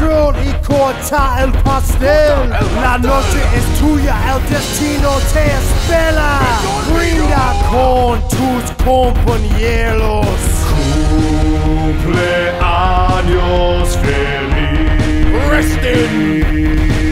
control y corta el pastel. La noche es tuya, el destino te espera. Brinda con tus compañeros. Cumpleaños feliz. Resting.